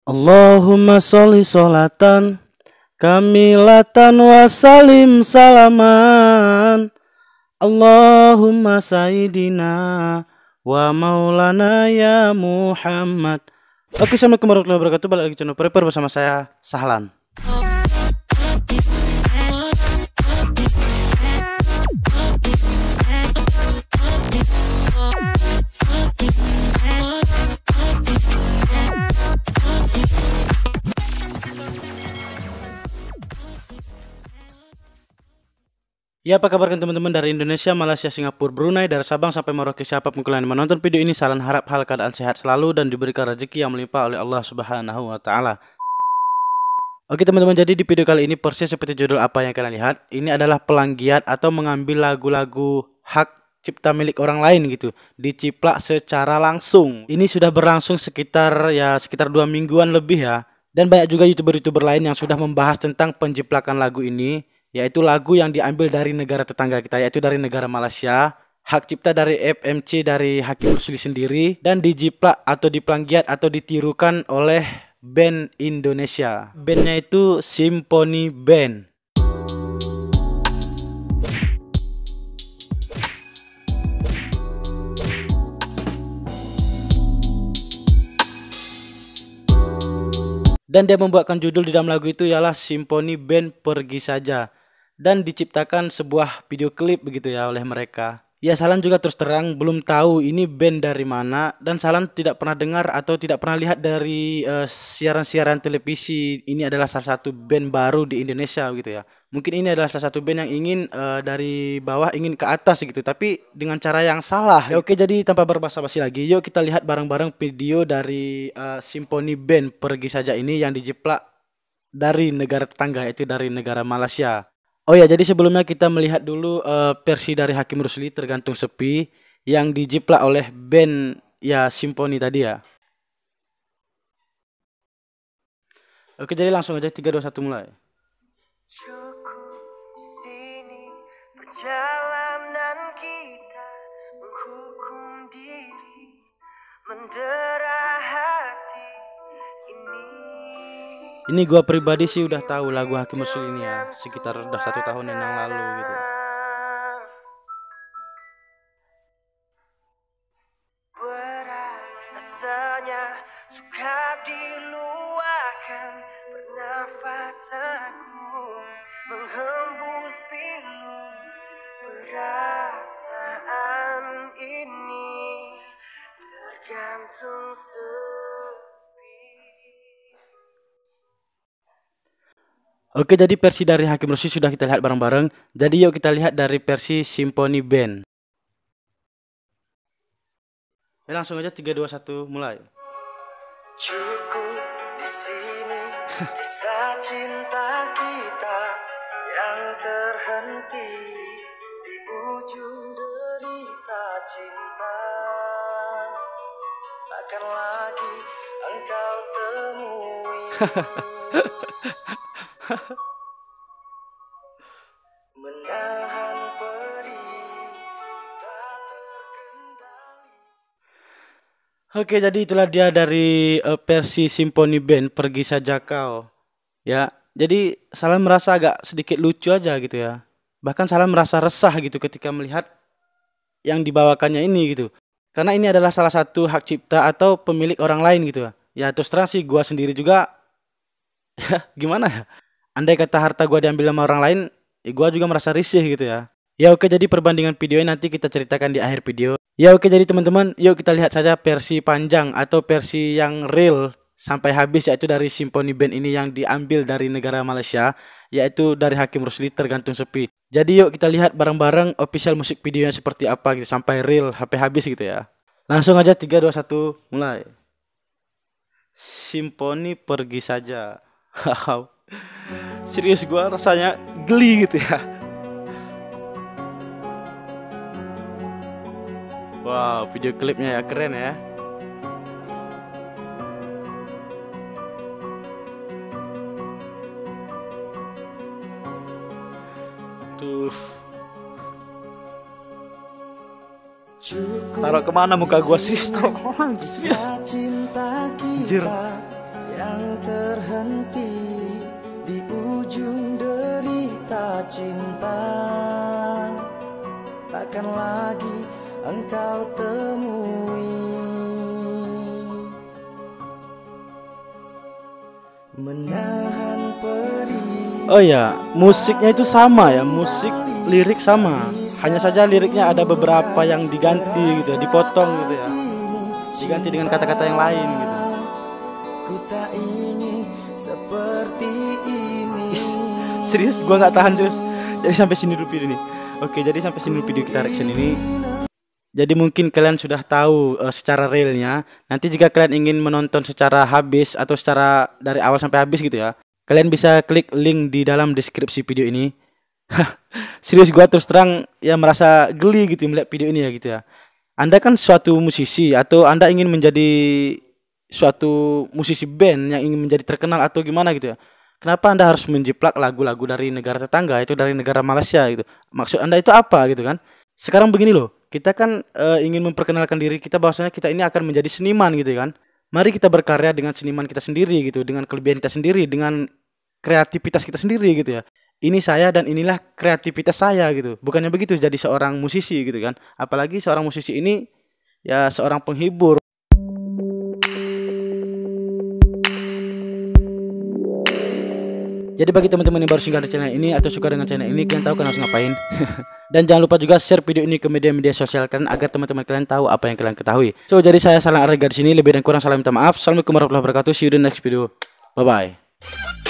Allahumma sholli sholatan kamilatan wa salim salaman. Allahumma sayyidina wa maulana ya Muhammad. Oke, assalamualaikum warahmatullahi wabarakatuh. Balik lagi channel Prepare bersama saya Sahlan. Ya, apa kabar teman-teman dari Indonesia, Malaysia, Singapura, Brunei, dari Sabang sampai Merauke. Siapapun kalian menonton video ini, Sahlan harap hal keadaan sehat selalu dan diberikan rezeki yang melimpah oleh Allah Subhanahu wa taala. Oke teman-teman, jadi di video kali ini persis seperti judul apa yang kalian lihat, ini adalah plagiat atau mengambil lagu-lagu hak cipta milik orang lain gitu, diciplak secara langsung. Ini sudah berlangsung sekitar 2 mingguan lebih ya. Dan banyak juga YouTuber-YouTuber lain yang sudah membahas tentang penjiplakan lagu ini, yaitu lagu yang diambil dari negara tetangga kita, yaitu dari negara Malaysia. Hak cipta dari FMC dari Hakim Rusli sendiri, dan dijiplak atau diplagiat atau ditirukan oleh band Indonesia. Bandnya itu Symphony Band. Dan dia membuatkan judul di dalam lagu itu ialah Symphony Band Pergi Saja. Dan diciptakan sebuah video klip begitu ya oleh mereka. Ya, Sahlan juga terus terang belum tahu ini band dari mana, dan Sahlan tidak pernah dengar atau tidak pernah lihat dari siaran-siaran televisi. Ini adalah salah satu band baru di Indonesia gitu ya. Mungkin ini adalah salah satu band yang ingin dari bawah ingin ke atas gitu, tapi dengan cara yang salah. Ya, oke, jadi tanpa berbasa-basi lagi, yuk kita lihat bareng-bareng video dari Symphony Band Pergi Saja ini yang dijiplak dari negara tetangga, yaitu dari negara Malaysia. Oh ya, jadi sebelumnya kita melihat dulu versi dari Hakim Rusli Tergantung Sepi yang dijiplak oleh band ya Symphony tadi ya. Oke, jadi langsung aja 3, 2, 1 mulai. Cukup di sini perjalanan kita menghukum diri, mendera hati ini. Ini gua pribadi sih udah tahu lagu Hakim Rusli ini ya, sekitar udah 1 tahun yang lalu gitu. Berat rasanya suka diluahkan, bernafas ragu, menghembus pilu perasaan ini tergantung sepi. Oke, jadi versi dari Hakim Rusli sudah kita lihat bareng-bareng. Jadi yuk kita lihat dari versi Symphony Band. Ya, langsung aja 3, 2, 1 mulai. Cukup di sini kisah cinta kita yang terhenti di ujung derita cinta. Takkan lagi engkau temui menahan perih tak terkendali. Oke, jadi itulah dia dari versi Symphony Band Pergi Saja Kau. Ya, jadi Sahlan merasa agak sedikit lucu aja gitu ya. Bahkan Sahlan merasa resah gitu ketika melihat yang dibawakannya ini gitu. Karena ini adalah salah satu hak cipta atau pemilik orang lain gitu ya. Ya terus terang sih gua sendiri juga ya gimana ya. Andai kata harta gua diambil sama orang lain, ya gua juga merasa risih gitu ya. Ya oke, jadi perbandingan videonya nanti kita ceritakan di akhir video. Ya oke, jadi teman-teman, yuk kita lihat saja versi panjang atau versi yang real sampai habis, yaitu dari Symphony Band ini yang diambil dari negara Malaysia, yaitu dari Hakim Rusli Tergantung Sepi. Jadi yuk kita lihat bareng-bareng official musik videonya seperti apa gitu sampai real sampai habis gitu ya. Langsung aja 3, 2, 1 mulai. Symphony Pergi Saja. Wow. Serius gua rasanya geli gitu ya. Wow, video klipnya ya keren ya. Tuh. Taruh kemana muka gua sih? Anjir. Yang terhenti di ujung derita cinta. Takkan lagi engkau temui. Menahan perih. Oh ya, musiknya itu sama ya, musik lirik sama. Hanya saja liriknya ada beberapa yang diganti gitu, dipotong gitu ya. Diganti dengan kata-kata yang lain gitu. Ku tak ingin seperti ini. Serius, gua nggak tahan serius. Jadi sampai sini dulu video ini. Oke, jadi sampai sini dulu video kita reaction ini. Jadi mungkin kalian sudah tahu secara realnya. Nanti jika kalian ingin menonton secara habis atau secara dari awal sampai habis gitu ya, kalian bisa klik link di dalam deskripsi video ini. Serius, gua terus terang ya merasa geli gitu melihat video ini ya gitu ya. Anda kan suatu musisi atau Anda ingin menjadi suatu musisi band yang ingin menjadi terkenal atau gimana gitu ya. Kenapa Anda harus menjiplak lagu-lagu dari negara tetangga, itu dari negara Malaysia gitu. Maksud Anda itu apa gitu kan? Sekarang begini loh, kita kan ingin memperkenalkan diri kita bahwasanya kita ini akan menjadi seniman gitu kan. Mari kita berkarya dengan seniman kita sendiri gitu, dengan kelebihan kita sendiri, dengan kreativitas kita sendiri gitu ya. Ini saya dan inilah kreativitas saya gitu. Bukannya begitu jadi seorang musisi gitu kan. Apalagi seorang musisi ini ya seorang penghibur. Jadi bagi teman-teman yang baru singgah di channel ini atau suka dengan channel ini, kalian tahu kan harus ngapain. Dan jangan lupa juga share video ini ke media-media sosial kalian agar teman-teman kalian tahu apa yang kalian ketahui. So, jadi saya Salang Arga di sini, lebih dan kurang salah minta maaf. Assalamualaikum warahmatullahi wabarakatuh. See you in the next video. Bye bye.